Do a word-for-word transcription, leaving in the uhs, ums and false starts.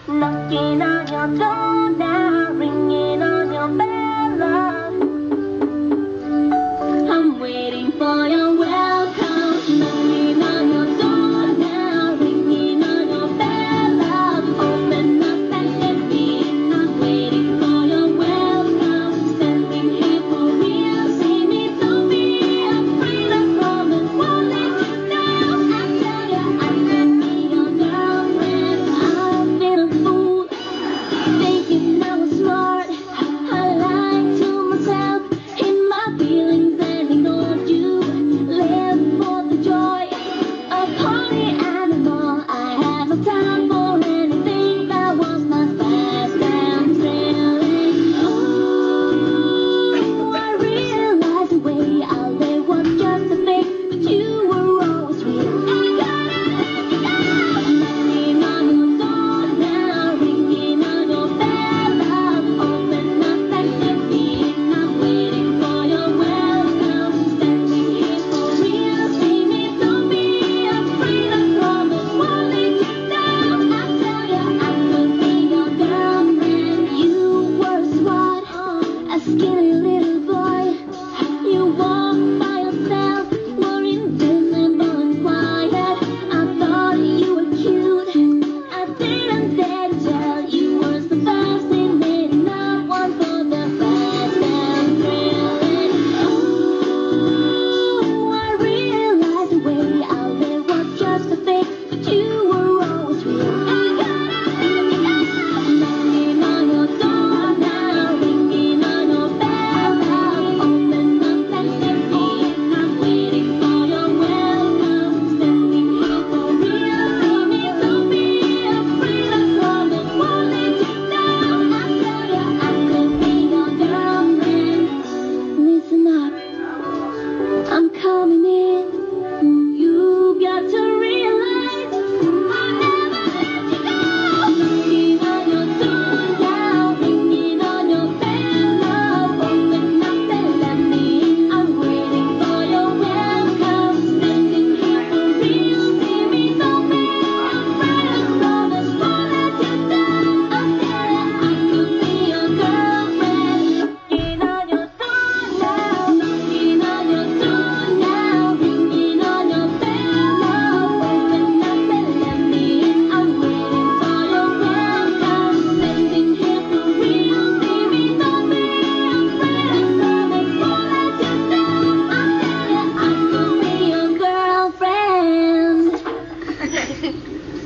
knocking on your door now, ringing on your bell. I'm waiting for your welcome, knocking on your door now, ringing on your bell. Open up and let me in. I'm waiting for your welcome, standing here for real. See me through me, I'm free to come and won't let you down. I tell you I could be your girlfriend. I've been a fool, thinking I was smart. I lied to myself in my feelings and ignored you. Live for the joy of party animal. I had no time for anything that was not fast and thrilling. Oh, I realized the way I lived was just a fake, but you were always real. I gotta let you go. Knocking on your door now, ringing on your bell. Open up and let me in. I'm waiting for your welcome, standing here for real. See me through me, I'm free to come and won't let you down. I tell you I could be your girlfriend. You were smart, a skinny little boy. You walked by yourself, were invisible and quiet. I thought you were cute, I didn't dare to tell you was the best thing made, not one for the fast and thrilling. Oh, I realized the way I lived was just a fake, but you were always real. I gotta let you go. Knocking on your door now, ringing on your bell. Open up and let me in. I'm waiting for your welcome, standing here for real. See me through me, I'm free to come and won't let you down. I tell you I could be your girlfriend. Listen up, I'm coming in. You got to realize I'll never let you go. Knocking on your door now, ringing on your bell. Open up and let me in. I'm waiting for your welcome, standing here for real. See me through me, I'm free to promise won't let you down. I tell you I could be your girlfriend. Knocking on your door now, knocking on your door now, ringing on your bell. Open up and let me in. I'm waiting for your welcome, standing here for real. See me through me, I'm free to promise won't let you down. I tell you I could be your girlfriend.